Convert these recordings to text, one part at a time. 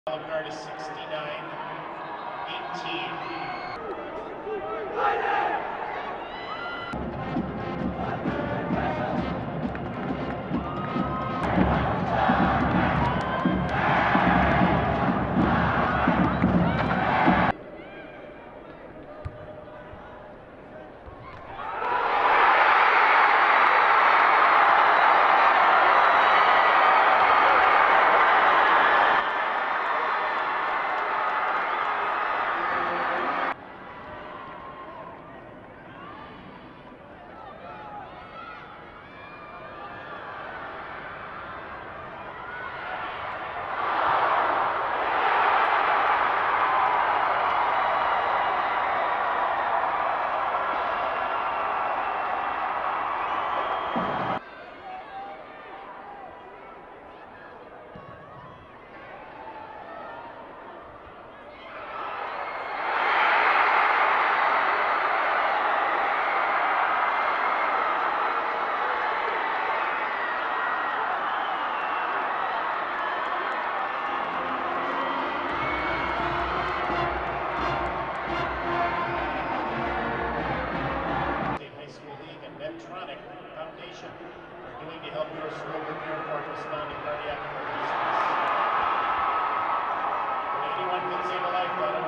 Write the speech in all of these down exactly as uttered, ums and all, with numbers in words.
Olive Garden is sixty-nine eighteen. Medtronic Foundation are doing to help your local airport respond to cardiac emergencies. When anyone can save a life, though.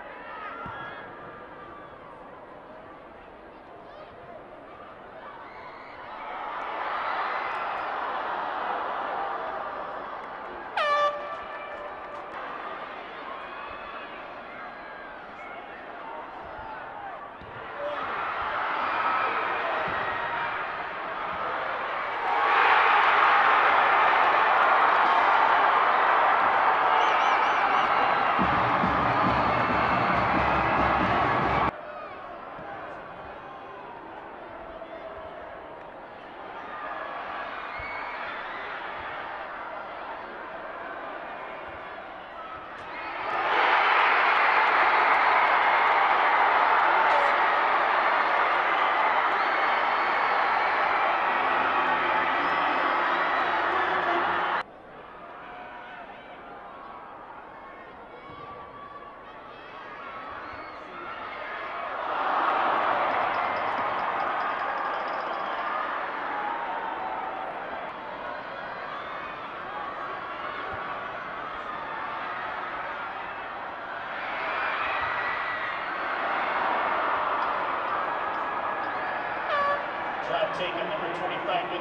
Shot taken, number twenty-five.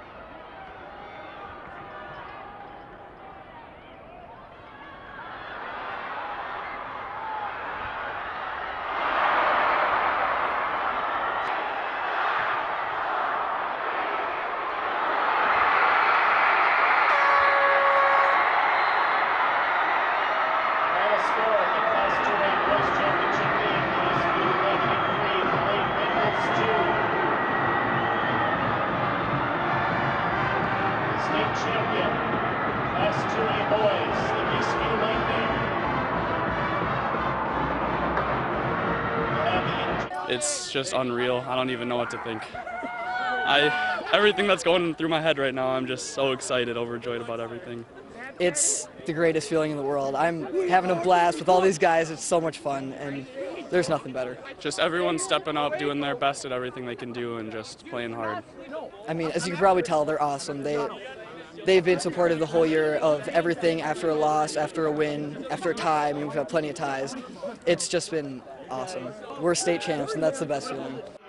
Final score in the Class two A Boys Championship League. Eastview Lebanon three, the Lake Bengals two. State champion, Class two A boys, the Eastview Lightning. It's just unreal. I don't even know what to think. I everything that's going through my head right now, I'm just so excited, overjoyed about everything. It's the greatest feeling in the world. I'm having a blast with all these guys. It's so much fun, and there's nothing better. Just everyone stepping up, doing their best at everything they can do, and just playing hard. I mean, as you can probably tell, they're awesome. They, they've been supportive the whole year of everything, after a loss, after a win, after a tie. I mean, we've had plenty of ties. It's just been awesome. We're state champs, and that's the best feeling.